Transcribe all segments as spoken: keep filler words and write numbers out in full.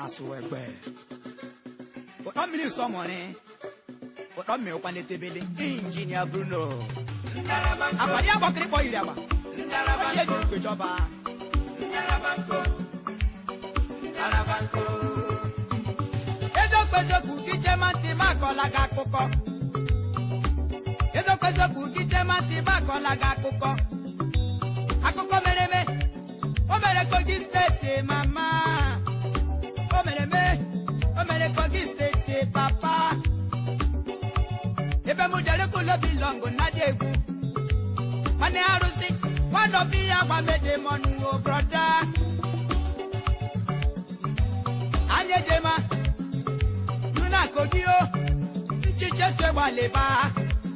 Aswegbe. But not many someone, but not me open the table. Engineer Bruno. Apadia bakri boy yaba. Apadia du joba. Arabanko. Arabanko. Ezo kwezo kukije mati makola ga koko. Ezo kwezo kukije mati makola ga koko. Akoko mereme. O mere kogi state mama. O mereme. O mere kogi state papa. Ebe mujale kulo bilongo na degu. Mane arusi. One of the other made monu o brother. Anye jema. Nuna kodio. Nchiche se waleba.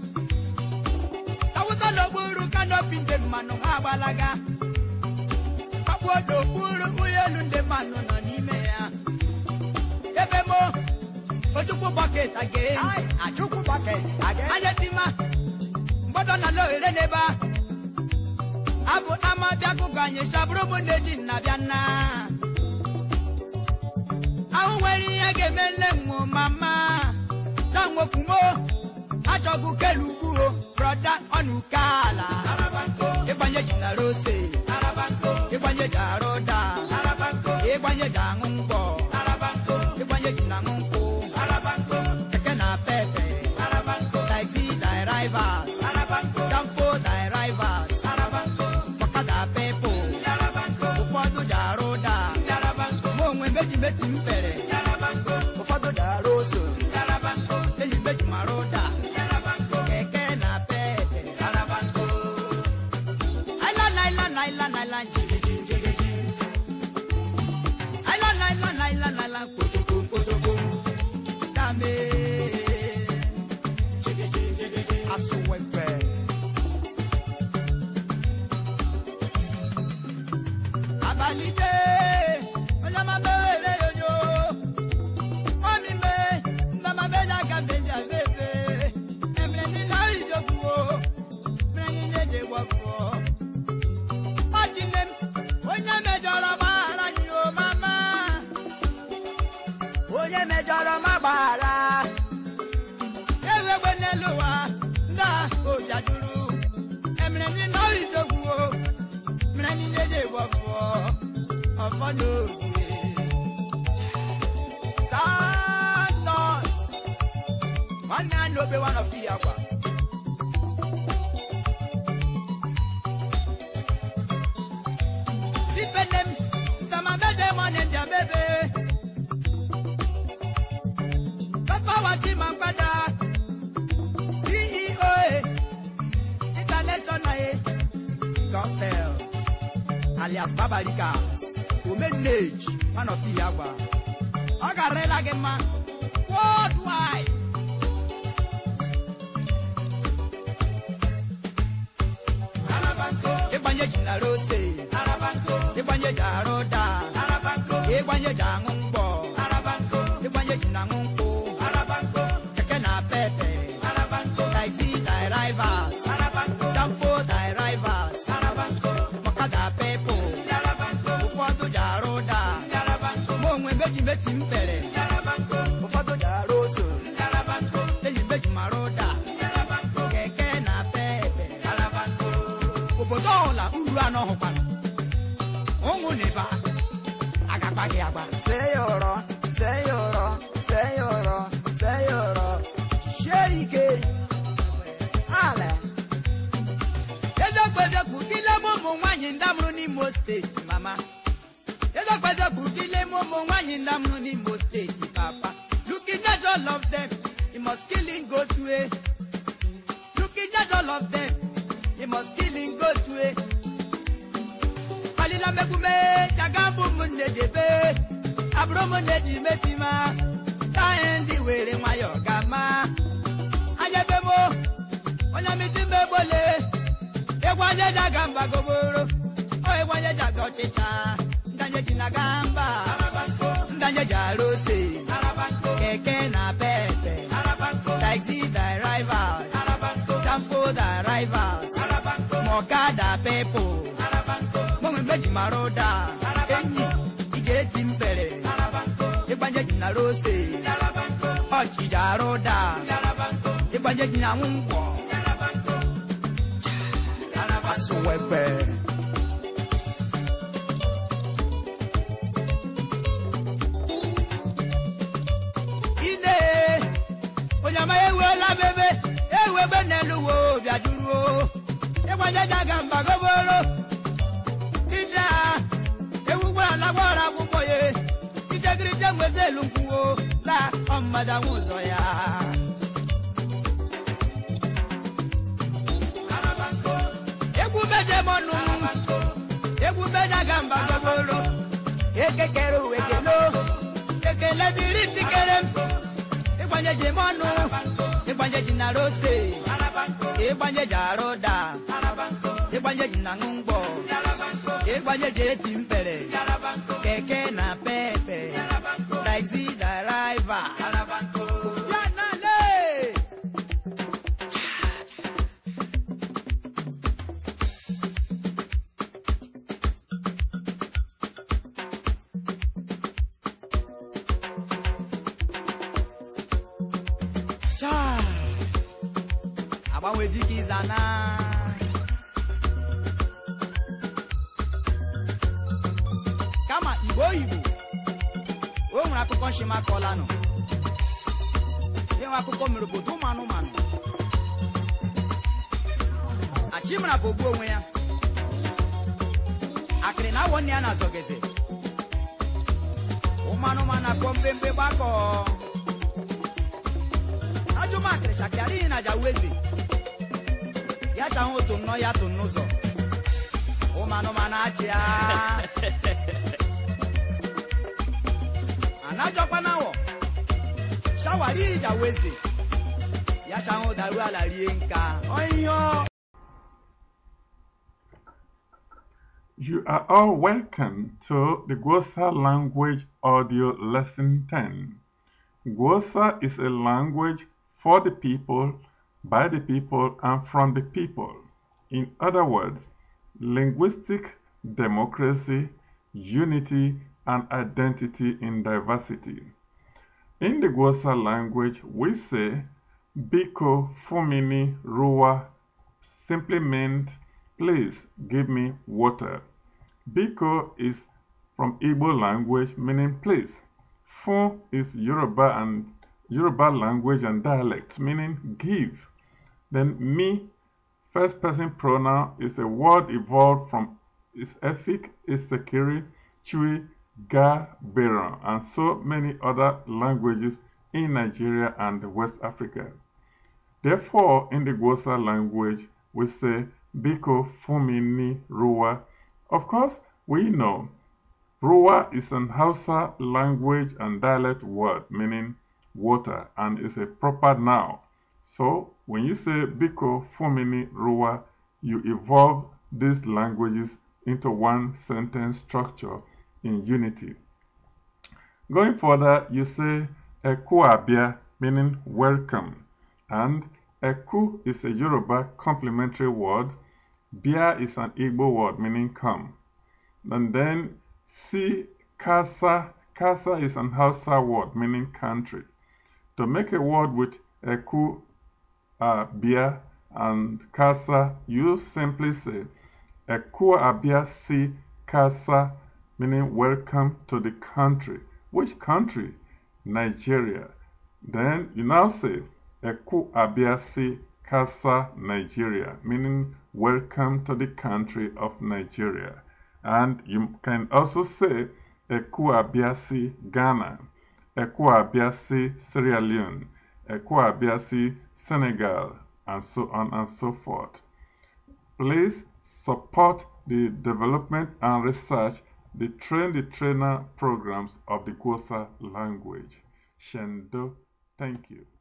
Tawusa lo buru kando pinde manu abalaga. Papuodo buru uyelu nde manu no nimea. Ebe mo. Ojuku bucket again. Aye, ajuku bucket again. Anye tima. Mbodo na lo ireneba. Abu amabia kuganye shabro muneji nabiana. Awu weri ege melengo mama. Tango kumo. Achogu kelugu brother onukala. Arabanko. Ebanye jina rose. Arabanko. Ebanye jaroda. Arabanko. Ebanye jangumbo. Arabanko. Ebanye jina ngumbo. Arabanko. Tekena pepe. Arabanko. Taxi drivers. Arabanko. Jampo drivers. Meji meti mpere Yarabanko Ufado da roso Yarabanko Meji meji maroda Yarabanko Keke na pete Yarabanko Island island island island Jigi jigi jigi jigi Island island island island Kotoko kotoko Dame Jigi jigi jigi jigi Asuwepe Abalide Jara mabara ewe gbeneluwa nda ojaduru emre ni no idoguo mre ni deje wowo ofano Santos one man no be one of the agba Sipenem tama bede mone nja bebe C E O International Gospel alias Babarikas Omenage one of the Yagba Ogarela Gema worldwide Arabanko Ebanye Jina Rose Arabanko Ebanye Jaroda Arabanko Ebanye Jangumbo Arabanko Ebanye Jina Ngumbo Taxi drivers, Arabanko, Jampo drivers, Arabanko, Makada Pepo, Arabanko, Ufado Jaroda, Arabanko, Mongwe Beji Meti Mpere, Arabanko, Ufado Jaroso, Arabanko, Teji Beji Maroda, Arabanko, Keke na Pepe, Arabanko, Ubodola Uruano Hopano, Ongu Neba, Agapagi Aba, Sayoro, Sayoro, Sayoro, Sayoro, Shake. Ezo kweze kukile mumu wanyi ndamru ni Mo State mama. Ezo kweze kukile mumu wanyi ndamru ni Mo State papa. Looking at all of them, he must kill him go to a. Looking at all of them, he must kill him go to a. Palila mekume, jagambu munejebe. Abro muneji metima. Taendi wele mwayo gama. Ayebemo. Onya mitimbe bole Egwanye jagamba goboro O egwanye jago chicha Ndanye jina gamba Arabanko Ndanye jarose Arabanko Keke na pepe Arabanko Taxi drivers Arabanko Jampo drivers Arabanko Mokada pepo Arabanko Mongwe meji maroda Arabanko Enyi Ige timpere Arabanko Ibanje jina rose Ochi jaroda Ibanje jina mungwo Asuwebe Ide Onyama ewe la bebe Ewe beneluwo biaduro Ibanje jagamba goboro Ida Ewu wala lagwara bukoye Ijagirije mweze lunguwo La omada muzoya Beje monu Ebu beja gamba gobolo Eke kero ekelo Eke lediri tikerem Ekwanje jemonu Ekwanje jina rose Ekwanje jaroda Ekwanje jina ngungbo Ekwanje jeti mpere Keke na pepe Taxi driver Zana Kama Igbo Igbo O nwere akụkọ nshima kola no Ye wa akụkọ mere bodo manu manu Achimra bobu onwe ya Akịrị na woni ya na zogeze O manu mana kombembe bako Ajuma akịrị shakari na jawezi Ya chango to no ya to nuzo. O mano manachia. Anajo panawo. Shawari ja wezi. Ya chango daru ala rienka. Oyo. You are all welcome to the Gwosa language audio lesson ten. Gwosa is a language for the people, by the people, and from the people. In other words, linguistic democracy, unity, and identity in diversity. In the Gwosa language, we say, Biko Fumini Ruwa simply meant, please give me water. Biko is from Igbo language, meaning please. Fun is Yoruba and Yoruba language and dialect, meaning give. Then me, first person pronoun, is a word evolved from its Efik, Isekiri, Chui, Ga, Beran, and so many other languages in Nigeria and West Africa. Therefore, in the Gwosa language, we say, Biko Fumini Ruwa. Of course, we know Ruwa is an Hausa language and dialect word, meaning water, and is a proper noun. So, when you say Biko Fumini Ruwa, you evolve these languages into one sentence structure in unity. Going further, you say Eku Abia, meaning welcome, and Eku is a Yoruba complementary word. Bia is an Igbo word, meaning come. And then Si Kasa, Kasa is an Hausa word, meaning country. To make a word with Eku Uh, Bia and Kasa, you simply say Eku Abia Si Kasa, meaning welcome to the country. Which country? Nigeria. Then you now say Eku Abia Si Kasa Nigeria, meaning welcome to the country of Nigeria. And you can also say Eku Abia Si Ghana, Eku Abia Si Sierra Leone, Eku Abia Si Senegal, and so on and so forth. Please support the development and research, the Train the Trainer programs of the Gwosa language. Shendo, thank you.